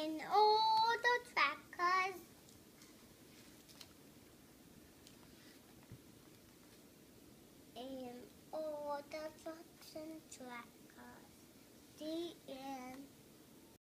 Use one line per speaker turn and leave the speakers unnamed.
in all the trackers. In all the trucks and trackers. The end.